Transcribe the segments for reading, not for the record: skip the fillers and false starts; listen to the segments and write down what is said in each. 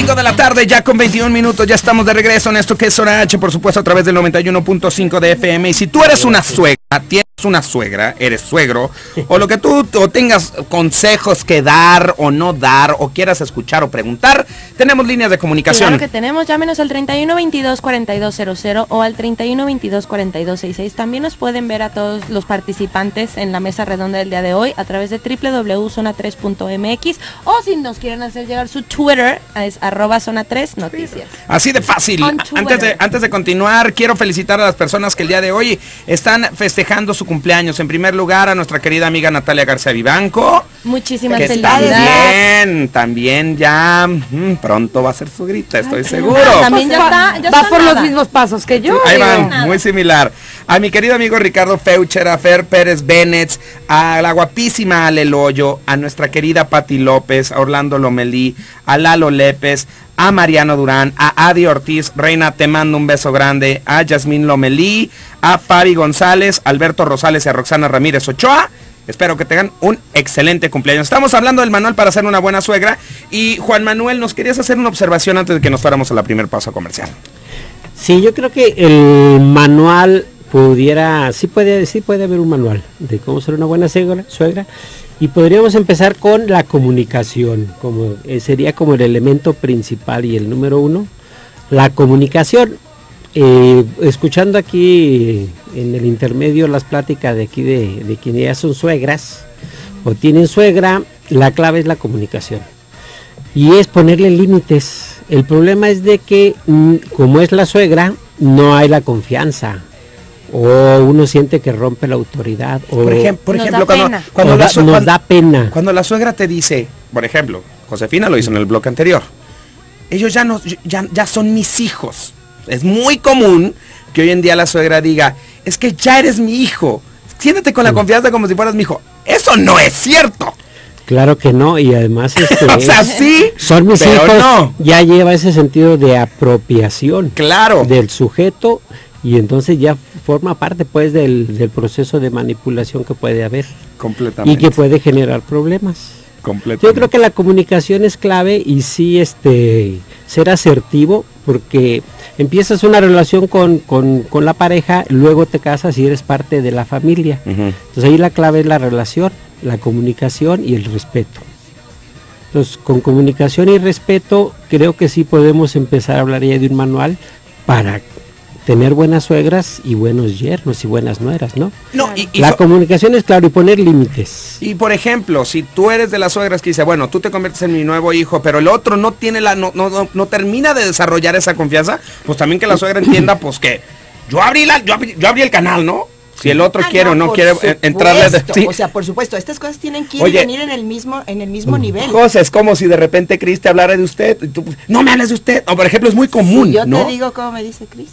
5 de la tarde, ya con 21 minutos, ya estamos de regreso en esto que es Zona H, por supuesto a través del 91.5 de FM. Y si tú eres una suegra, tienes una suegra, eres suegro, o lo que tú o tengas consejos que dar o no dar, o quieras escuchar o preguntar, tenemos líneas de comunicación. Claro que tenemos, llámenos al 3122-4200 o al 3122-4266. También nos pueden ver a todos los participantes en la mesa redonda del día de hoy a través de www.zona3.mx, o si nos quieren hacer llegar su Twitter, es @zona3noticias. Así de fácil. Antes de continuar, quiero felicitar a las personas que el día de hoy están festejando su cumpleaños. En primer lugar, a nuestra querida amiga Natalia García Vivanco. Muchísimas felicidades. También ya pronto va a ser su grita, estoy seguro. También ya está va por los mismos pasos que yo. Ahí van, muy similar. A mi querido amigo Ricardo Feucher, a Fer Pérez Bennett, a la guapísima Ale Loyo, a nuestra querida Pati López, a Orlando Lomelí, a Lalo Lépez, a Mariano Durán, a Adi Ortiz. Reina, te mando un beso grande, a Yasmín Lomelí, a Fabi González, a Alberto Rosales y a Roxana Ramírez Ochoa. Espero que tengan un excelente cumpleaños. Estamos hablando del manual para ser una buena suegra. Y Juan Manuel, ¿nos querías hacer una observación antes de que nos fuéramos a la primer paso comercial? Sí, yo creo que el manual sí puede haber un manual de cómo ser una buena suegra. Y podríamos empezar con la comunicación, sería como el elemento principal y el número uno. La comunicación, escuchando aquí en el intermedio las pláticas de aquí de quienes ya son suegras o tienen suegra, la clave es la comunicación. Y es ponerle límites. El problema es de que, como es la suegra, no hay la confianza. O uno siente que rompe la autoridad. O por ejemplo, nos da pena. Cuando la suegra te dice, por ejemplo, Josefina lo hizo en el bloque anterior, ellos ya son mis hijos. Es muy común que hoy en día la suegra diga, es que ya eres mi hijo, siéntate con la confianza como si fueras mi hijo. Eso no es cierto. Claro que no, y además o sea, sí, son mis pero hijos, no. Ya lleva ese sentido de apropiación, claro, del sujeto, y entonces ya forma parte pues del proceso de manipulación que puede haber. Completamente. Y que puede generar problemas. Completamente. Yo creo que la comunicación es clave, y sí ser asertivo, porque empiezas una relación con la pareja, luego te casas y eres parte de la familia. Entonces ahí la clave es la relación, la comunicación y el respeto. Entonces, con comunicación y respeto, creo que sí podemos empezar a hablar ya de un manual para tener buenas suegras y buenos yernos y buenas nueras, ¿no? No, la comunicación es claro, y poner límites. Y por ejemplo, si tú eres de las suegras que dice, bueno, tú te conviertes en mi nuevo hijo, pero el otro no tiene no termina de desarrollar esa confianza, pues también que la suegra entienda, pues que yo abrí el canal, ¿no? Si el otro quiere o no quiere entrarle. Sí. O sea, por supuesto, estas cosas tienen que ir y venir en el mismo nivel. José, es como si de repente Cris te hablara de usted, y tú, no me hables de usted. O por ejemplo, es muy común, sí, yo ¿no? te digo cómo me dice Cris.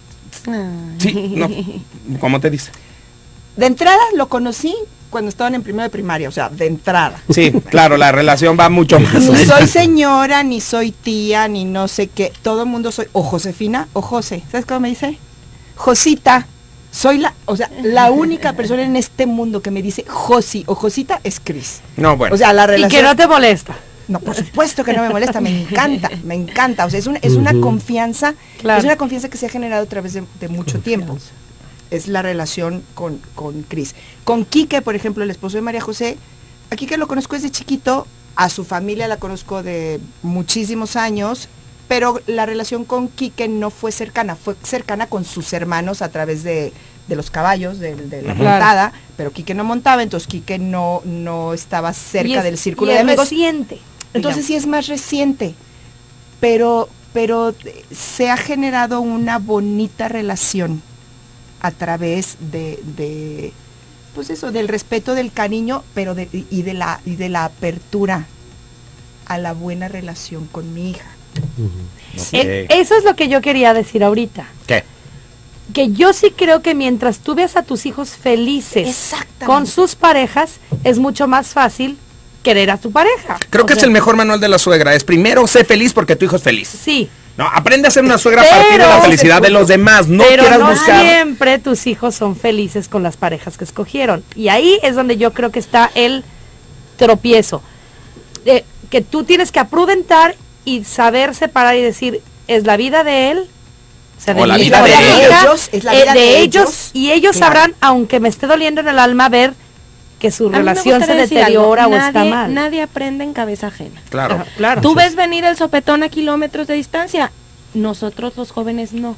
Sí, no. ¿Cómo te dice? De entrada lo conocí cuando estaban en primero de primaria, o sea, de entrada. Sí, claro, la relación va mucho más. Ni soy señora, ni soy tía, ni no sé qué. Todo el mundo soy o Josefina o José. ¿Sabes cómo me dice? Josita. Soy la única persona en este mundo que me dice Josi o Josita es Cris. No, bueno. O sea, la relación. Y que no te molesta. No, por supuesto que no me molesta, me encanta. O sea, es una confianza, claro. Es una confianza que se ha generado a través de mucho tiempo. Es la relación con Cris. Con Quique, por ejemplo, el esposo de María José, a Quique lo conozco desde chiquito, a su familia la conozco de muchísimos años, pero la relación con Quique no fue cercana con sus hermanos a través de los caballos, de la montada, pero Quique no montaba, entonces Quique no estaba cerca del círculo de amigos. Reciente. Entonces sí es más reciente, pero se ha generado una bonita relación a través de pues eso, del respeto, del cariño, pero y de la apertura a la buena relación con mi hija. Okay. Eso es lo que yo quería decir ahorita. ¿Qué? Que yo sí creo que mientras tú veas a tus hijos felices con sus parejas, es mucho más fácil querer a tu pareja. Creo que es el mejor manual de la suegra, es primero sé feliz porque tu hijo es feliz. Sí. No, aprende a ser una suegra a partir de la felicidad de los demás, no quieras buscar. Siempre tus hijos son felices con las parejas que escogieron. Y ahí es donde yo creo que está el tropiezo. Que tú tienes que aprudentar y saber separar y decir, es la vida de él, o sea, O la mi vida hijo, de ellos, es la vida de ellos, y ellos claro. sabrán, aunque me esté doliendo en el alma, ver que su A mí me relación se gustaría decir deteriora algo. o está mal. Nadie aprende en cabeza ajena. Claro. Claro. Tú ves venir el sopetón a kilómetros de distancia, nosotros los jóvenes no.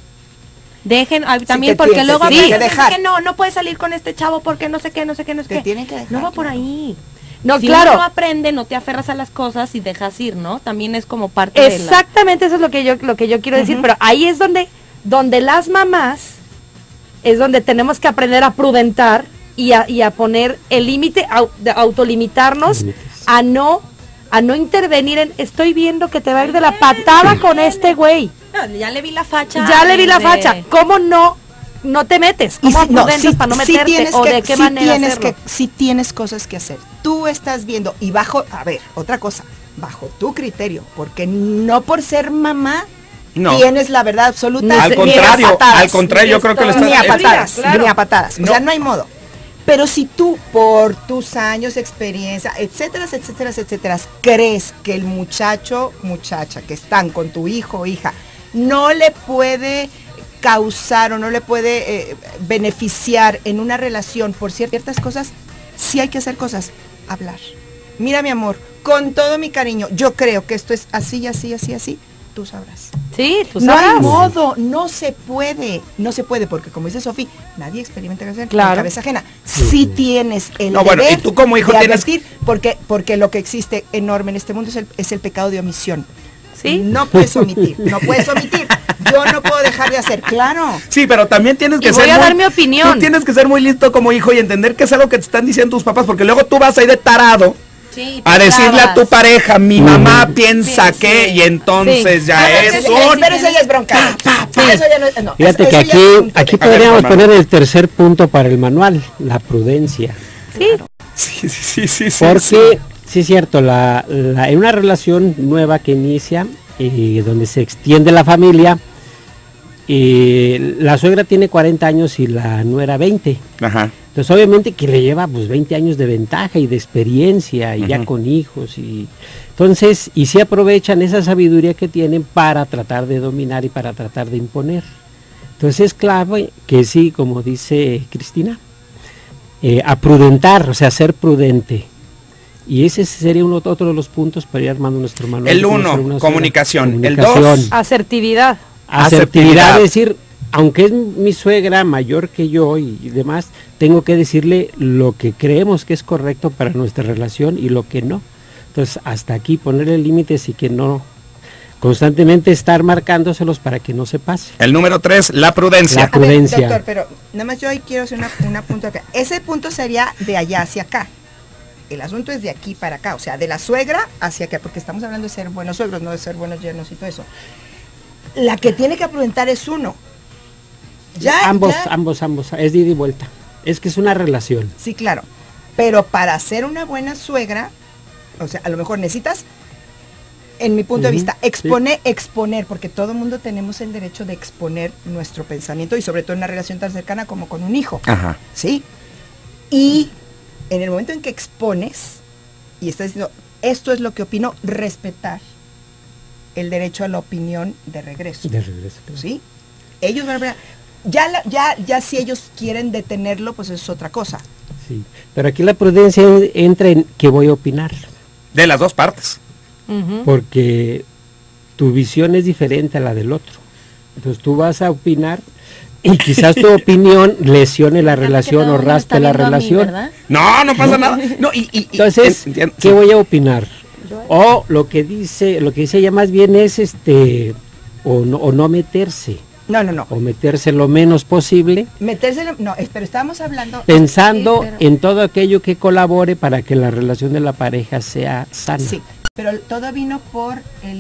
Dejen, también te porque tienen- luego te tienen a que veces dejar. es que no puedes salir con este chavo porque no sé qué, no sé qué, no sé Te qué. tienen que dejar, No va por claro. ahí. No, Si claro. uno no aprende, no te aferras a las cosas y dejas ir, ¿no? También es como parte de la... Exactamente, eso es lo que yo quiero decir, pero ahí es donde las mamás es donde tenemos que aprender a prudentar y a poner el límite, de autolimitarnos, Límites. a no intervenir en, estoy viendo que te va a ir de la patada con este güey, No, ya le vi la facha. ya le vi la de- facha, ¿cómo no te metes? Y ¿Cómo si, no, prudentas sí, para no sí meterte? tienes ¿O que, de qué sí manera tienes hacerlo? sí tienes cosas que hacer. Tú estás viendo y bajo, a ver, otra cosa, bajo tu criterio, porque no por ser mamá No. tienes la verdad absoluta. Ni Al se- contrario, ni a patadas, al contrario, yo creo que lo esto- estás... ni a es- patadas, claro. ni a patadas. No. O sea, no hay modo. Pero si tú, por tus años de experiencia, etcétera, etcétera, etcétera, crees que el muchacha que están con tu hijo o hija no le puede causar o no le puede beneficiar en una relación por ciertas cosas, sí hay que hacer cosas. Hablar. Mira, mi amor, con todo mi cariño, yo creo que esto es así, así, así, así. Tú sabrás. Sí, tú No sabes. hay modo, no se puede, porque como dice Sofi, nadie experimenta en Claro. cabeza ajena. Sí tienes el No, bueno, deber y tú como hijo de tienes- advertir, porque lo que existe enorme en este mundo es el pecado de omisión. Sí. No puedes omitir, no puedes omitir. Yo no puedo dejar de hacer, claro. Sí, pero también tienes que Y ser voy a muy- dar mi opinión. Tú tienes que ser muy listo como hijo y entender que es algo que te están diciendo tus papás, porque luego tú vas ahí de tarado Sí, a te decirle a trabas. tu pareja, mi mamá piensa Sí, que, sí. y entonces Sí. ya Pero es eso un... pero eso ya es bronca. Eso ya no es, no, Fíjate eso que ya es un punto aquí de- A ver, podríamos hermano. poner el tercer punto para el manual, la prudencia. Sí. Sí. Porque, sí es cierto, en una relación nueva que inicia, donde se extiende la familia, la suegra tiene 40 años y la nuera 20. Ajá. Entonces obviamente que le lleva pues 20 años de ventaja y de experiencia y ya Ujú. con hijos y entonces y sí aprovechan esa sabiduría que tienen para tratar de dominar y para tratar de imponer. Entonces es clave que sí, como dice Cristina, a prudentar, o sea, ser prudente. Y ese sería otro de los puntos para ir armando nuestro manual. El de cómo ser 1, una comunicación. suegra. El Comunicación. 2, Asertividad. Asertividad, es decir, aunque es mi suegra mayor que yo y demás, tengo que decirle lo que creemos que es correcto para nuestra relación y lo que no. Entonces, hasta aquí ponerle límites y que no constantemente estar marcándoselos para que no se pase. el número 3, la prudencia. La A ver, prudencia. doctor, pero nada más yo ahí quiero hacer una punto acá. Ese punto sería de allá hacia acá. El asunto es de aquí para acá, o sea, de la suegra hacia acá, porque estamos hablando de ser buenos suegros, no de ser buenos yernos y todo eso. La que tiene que prudentar es uno. ambos, es de ida y vuelta. Es que es una relación. Sí, claro. Pero para ser una buena suegra, o sea, a lo mejor necesitas, en mi punto de Ujú, vista, exponer, porque todo el mundo tenemos el derecho de exponer nuestro pensamiento y sobre todo en una relación tan cercana como con un hijo. Ajá. ¿Sí? Y en el momento en que expones y estás diciendo, esto es lo que opino, respetar el derecho a la opinión de regreso. De regreso. claro. ¿Sí? Ellos van a... Ya si ellos quieren detenerlo, pues es otra cosa. Sí. Pero aquí la prudencia entra en qué voy a opinar. De las dos partes. Ujú. Porque tu visión es diferente a la del otro. Entonces tú vas a opinar y quizás tu opinión lesione la relación o raspe la relación. No pasa nada. No, Entonces, entiendo, ¿qué sí. voy a opinar? O lo que dice ella más bien es o no meterse, No. o meterse lo menos posible, Meterse, no, pero estábamos hablando... pensando Sí, pero- en todo aquello que colabore para que la relación de la pareja sea sana. Sí, pero todo vino por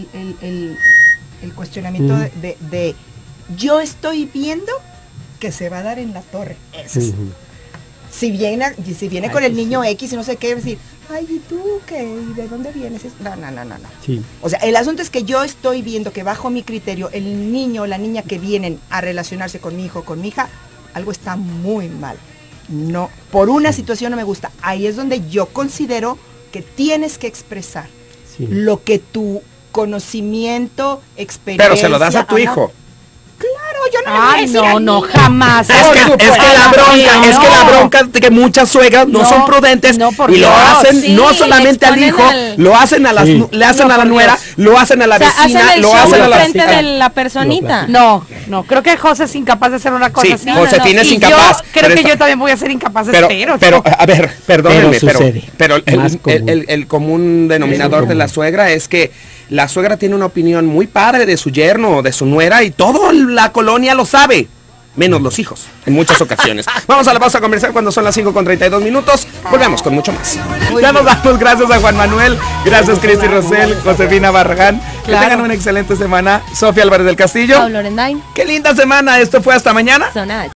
el cuestionamiento de yo estoy viendo que se va a dar en la torre. Eso es. Ujú. Si viene Ay, con el pues niño sí. X y no sé qué, decir, ay, ¿y tú qué? ¿Y de dónde vienes? No. Sí. O sea, el asunto es que yo estoy viendo que bajo mi criterio, el niño o la niña que vienen a relacionarse con mi hijo o con mi hija, algo está muy mal. No, por una situación no me gusta. Ahí es donde yo considero que tienes que expresar Sí. lo que tu conocimiento, experiencia. Pero se lo das a tu amor. hijo. Claro, yo no le voy a Ay, decir no, al no, niño. jamás. Es que la bronca de que muchas suegras no son prudentes no, por y lo Dios, hacen sí, no le solamente al exponen hijo, lo hacen a las, Sí. le hacen No, a la por nuera, Dios. lo hacen a la O sea, vecina, hacen el lo show hacen a la frente vecina. de la personita. No, creo que José es incapaz de hacer una cosa Sí, así. Josefina es Y incapaz. Yo creo pero que esta- yo también voy a ser incapaz de pero, a ver, perdónenme, Pero sucede. pero Más común. el común denominador común. de la suegra es que la suegra tiene una opinión muy padre de su yerno, de su nuera, y toda la colonia lo sabe. Menos los hijos, en muchas ocasiones. Vamos a la pausa comercial cuando son las 5:32 minutos. Volvemos con mucho más. Ya nos damos gracias a Juan Manuel, gracias Cristi Rosell, Josefina Barragán. Que tengan una excelente semana. Sofía Álvarez del Castillo. Pablo Orendain, Qué linda semana. Esto fue hasta mañana. Zona H.